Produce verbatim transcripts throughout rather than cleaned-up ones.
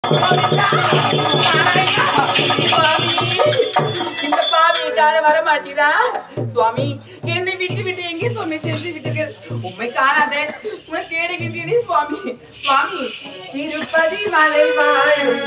இந்த பாவியை காண வர மாட்டீரா சுவாமி? என்னை விட்டு விட்டு எங்கே சுவாமி சென்று விட்டீர்கள்? உண்மை காணாதே உன்னை தேடுகின்றேனே சுவாமி. சுவாமி, திருப்பதி மலை வாழும்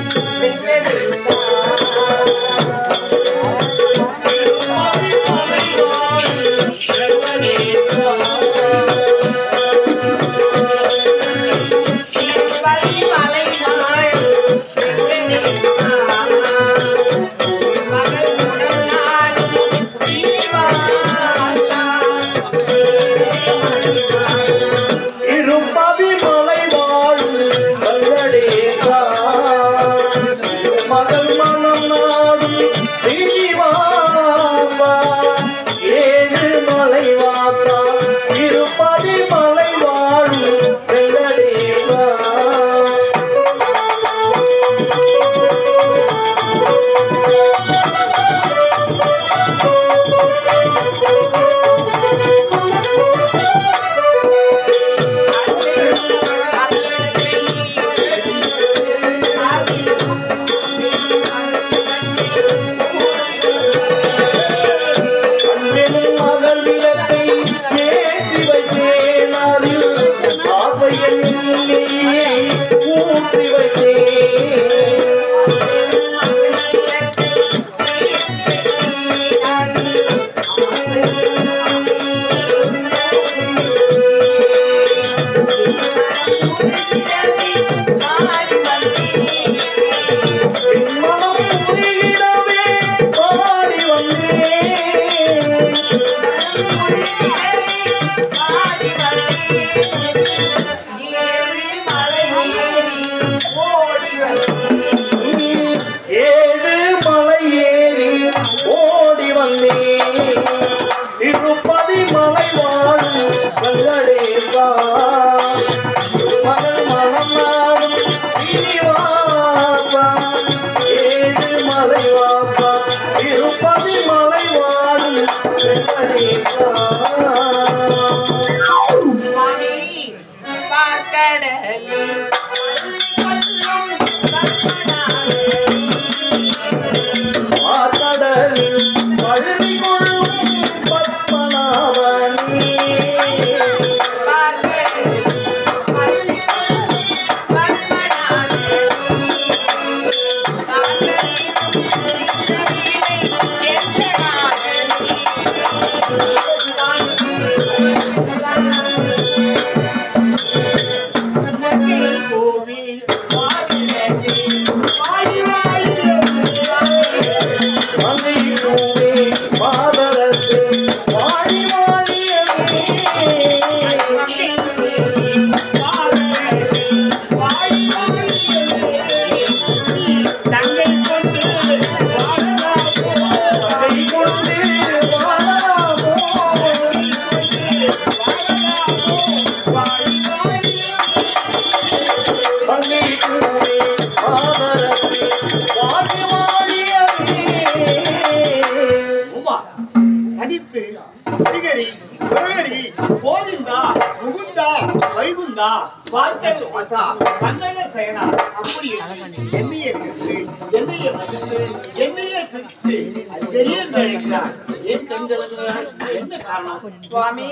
சுவாமி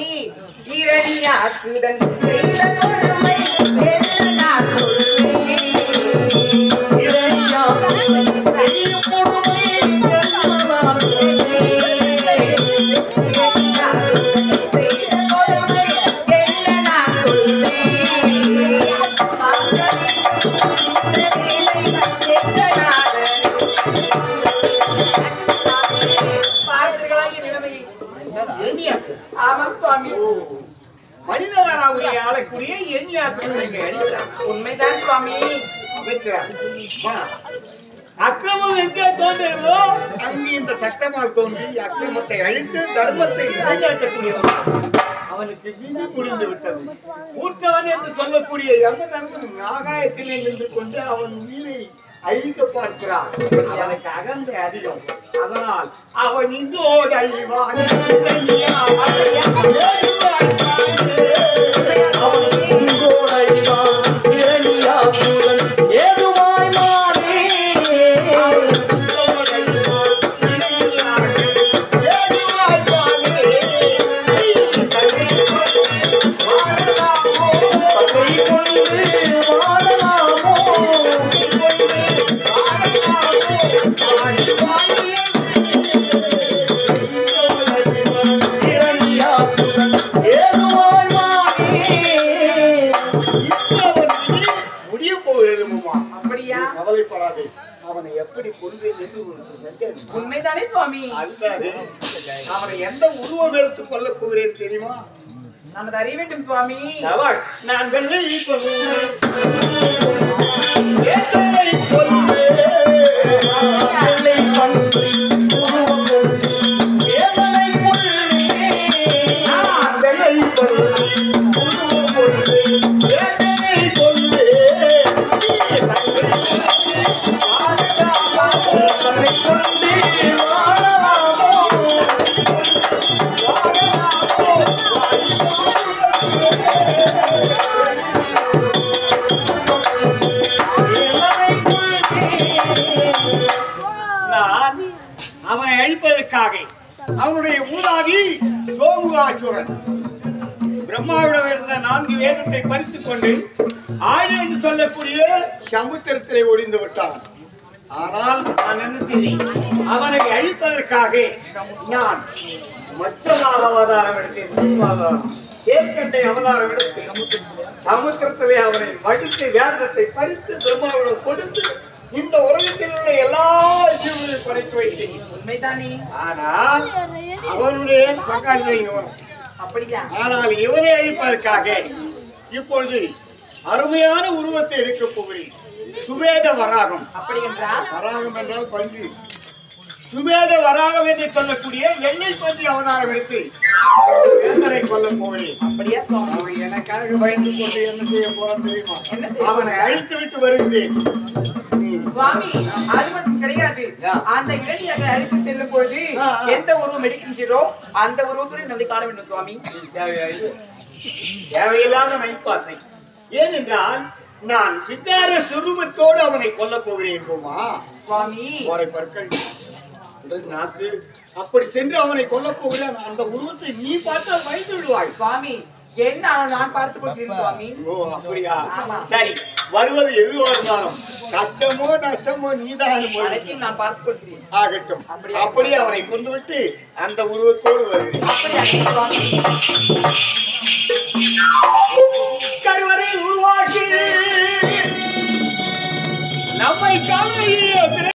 இரணியாக்குடன் செய்த கொடுமை நான் சொல்வேன். உண்மைதான் சுவாமி. அக்கிரமம் எங்கே தோன்றுகிறதோ அங்கு இந்த சட்டமால் தோன்றி அக்கிரமத்தை அழித்து தர்மத்தை நிலைநாட்டக்கூடியவன் அவனுக்கு விதி முடிந்து விட்டது. ஊற்றவன் என்று சொல்லக்கூடிய எந்த தர்மம் ஆகாயத்திலே நின்று கொண்டு அவன் மீதை அழிக்க பார்க்கிறான். அவனுக்கு அகந்தை அதிகம். அதனால் அவன் இன்றோடு அழிவான். ஏதுவாய் அப்படியா? கவலைப்படாதே. அவனை எப்படி கொள்வேன் என்று உண்மைதானே சுவாமி? அதுதானே. அவனை எந்த உருவம் எடுத்து கொள்ள போகிறேன் தெரியுமா? நான் அதை அறிய வேண்டும் சுவாமி. நான் வெள்ளை அவனை அழிப்பதற்காக அவனுடைய மூதாதி சோமுகாசுரன் பிரம்மாவிடம் இருந்த நான்கு வேதத்தை பறித்துக் கொண்டு ஆழி என்று சொல்லக்கூடிய சமுத்திரத்திலே ஒளிந்து விட்டான். ஆனால் நான் என்ன செய்தேன்? அவனை அழிப்பதற்காக நான் மச்சமாக அவதாரம் எடுத்தேன். சேற்கட்டை அவதாரம் எடுத்து சமுத்திரத்திலே அவனை வடித்து வேதத்தை பறித்து பிரம்மாவிடம் கொடுத்து இந்த உலகத்தில் உள்ள எல்லா ஜீவனையும் படைத்து வைத்தேன். உண்மைதானே? ஆனால் அவனுடைய பங்காளி வரும். அப்படியா? ஆனால் இவனை அழிப்பதற்காக இப்பொழுது அருமையான உருவத்தை எடுக்க போகிறேன். சுவேத வராகம். அப்படி என்றால் வராகம் என்றால் பன்றி. சுவேத வராகம் என்று சொல்லக்கூடிய வெள்ளை பன்றி அவதாரம் எடுத்து வேந்தரை கொல்ல போகிறேன். அப்படியா சுவாமி? அவன் எனக்காக பயந்து கொண்டு என்ன செய்ய போறான் தெரியுமா? அவனை அழித்து விட்டு வருகிறேன் சுவாமி. அது மட்டும் கிடையாது. அந்த இளைஞர்களை அழைத்து செல்லும் பொழுது எந்த உருவம் எடுக்கின்றோ அந்த உருவத்துடன் வந்து காண வேண்டும் சுவாமி. தேவையில்லாத நைப்பாசை. ஏனென்றால் நான் விகார சுரூபத்தோடு அவனை கொல்ல போகிறேன் போமா சுவாமி. பற்கள் நாக்கு அப்படி சென்று அவனை கொல்ல போகிறேன். அந்த உருவத்தை நீ பார்த்தால் பயந்து விடுவாய் சுவாமி. என்ன நான் பார்த்துக் கொள்கிறேன் சுவாமி. ஓ அப்படியா? சரி, வருவது எதுவா இருந்தாலும் கஷ்டமோ நஷ்டமோ நீதான் அனைத்தையும் நான் பார்த்துக் கொள்கிறேன். ஆகட்டும். அப்படியே அவனை கொண்டு விட்டு அந்த உருவத்தோடு வருகிறேன். கருவறை உருவாக்கி நம்மை காலையில்